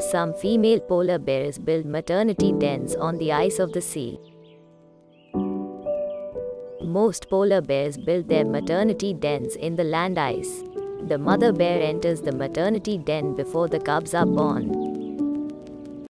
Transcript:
Some female polar bears build maternity dens on the ice of the sea. Most polar bears build their maternity dens in the land ice. The mother bear enters the maternity den before the cubs are born.